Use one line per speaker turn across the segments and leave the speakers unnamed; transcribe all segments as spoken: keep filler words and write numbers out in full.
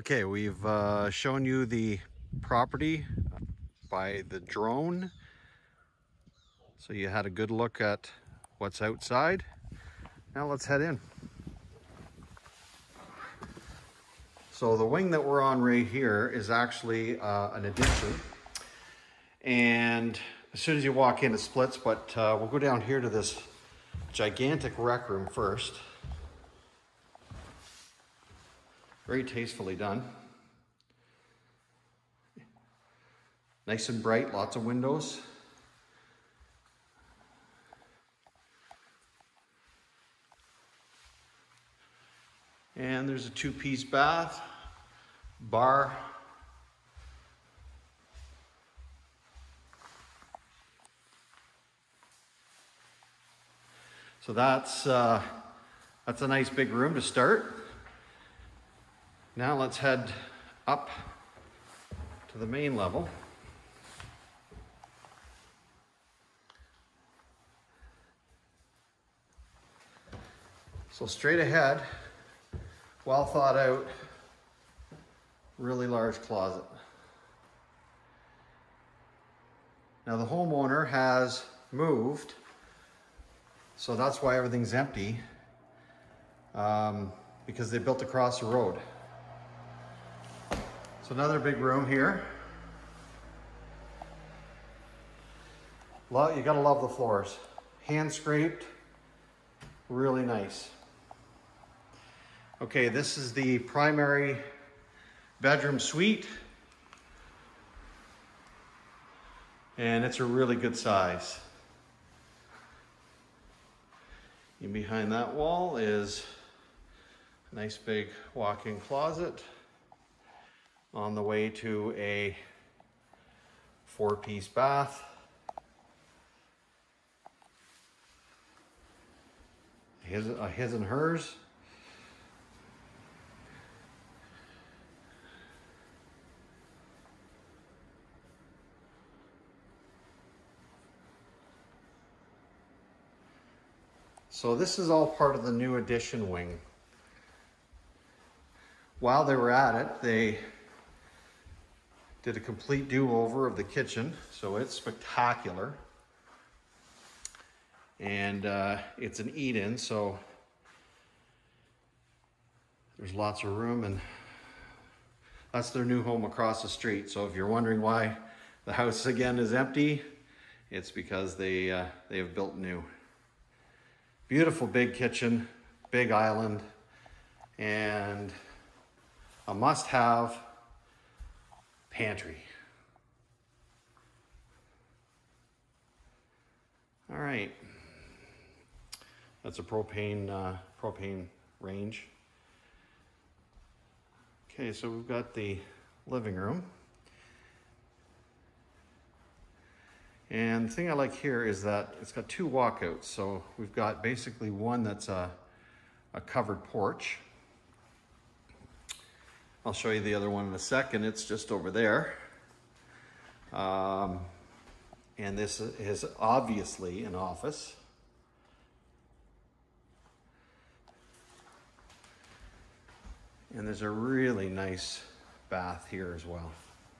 Okay, we've uh, shown you the property by the drone, so you had a good look at what's outside. Now let's head in. So the wing that we're on right here is actually uh, an addition, and as soon as you walk in it splits, but uh, we'll go down here to this gigantic rec room first. Very tastefully done. Nice and bright, lots of windows. And there's a two-piece bath, bar. So that's, uh, that's a nice big room to start. Now let's head up to the main level. So straight ahead, well thought out, really large closet. Now the homeowner has moved, so that's why everything's empty, um, because they built across the road. So another big room here. You gotta love the floors. Hand scraped, really nice. Okay, this is the primary bedroom suite. And it's a really good size. And behind that wall is a nice big walk-in closet on the way to a four-piece bath. His, uh, his and hers. So this is all part of the new addition wing. While they were at it, they did a complete do-over of the kitchen, so it's spectacular. And uh, it's an eat-in, so there's lots of room, and that's their new home across the street. So if you're wondering why the house again is empty, it's because they, uh, they have built new. Beautiful big kitchen, big island, and a must-have pantry. All right, that's a propane uh, propane range. Okay, so we've got the living room. And the thing I like here is that it's got two walkouts. So we've got basically one that's a, a covered porch. I'll show you the other one in a second. It's just over there. Um, and this is obviously an office. And there's a really nice bath here as well.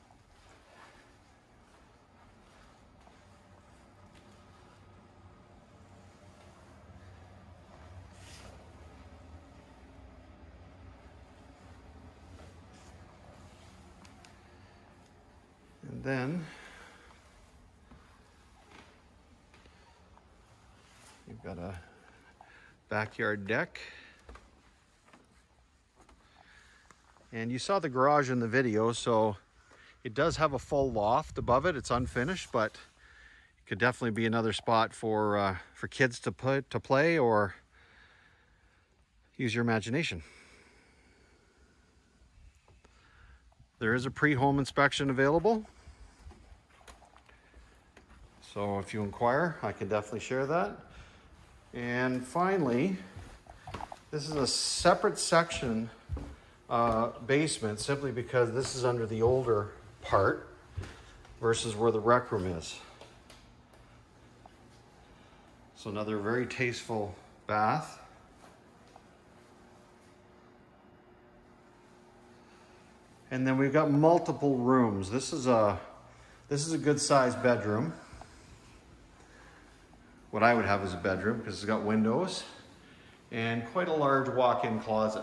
And then you've got a backyard deck. And you saw the garage in the video, so it does have a full loft above it. It's unfinished, but it could definitely be another spot for uh, for kids to play, to play or use your imagination. There is a pre-home inspection available. So if you inquire, I can definitely share that. And finally, this is a separate section uh, basement, simply because this is under the older part versus where the rec room is. So another very tasteful bath. And then we've got multiple rooms. This is a, this is a good sized bedroom. What I would have as a bedroom, because it's got windows and quite a large walk-in closet.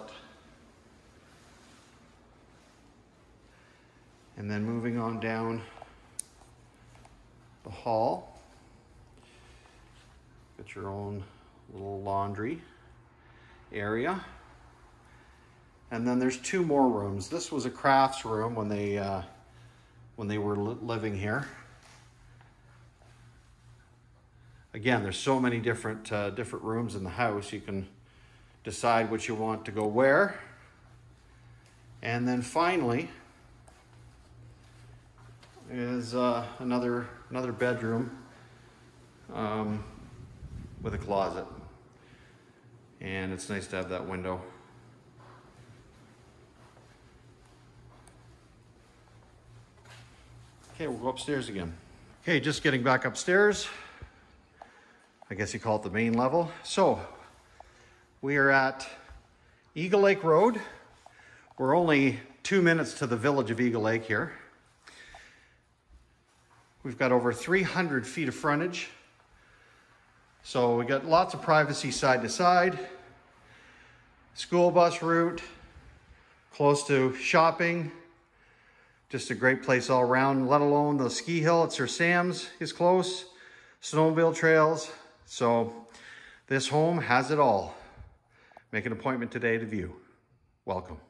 And then moving on down the hall, got your own little laundry area. And then there's two more rooms. This was a crafts room when they uh, when they were li living here. Again, there's so many different uh, different rooms in the house. You can decide what you want to go where. And then finally is uh, another another bedroom um, with a closet. And it's nice to have that window. Okay, we'll go upstairs again. Okay, just getting back upstairs. I guess you call it the main level. So, we are at Eagle Lake Road. We're only two minutes to the village of Eagle Lake here. We've got over three hundred feet of frontage. So we got lots of privacy side to side. School bus route, close to shopping. Just a great place all around, let alone the ski hill at Sir Sam's is close. Snowmobile trails. So this home has it all. Make an appointment today to view. Welcome.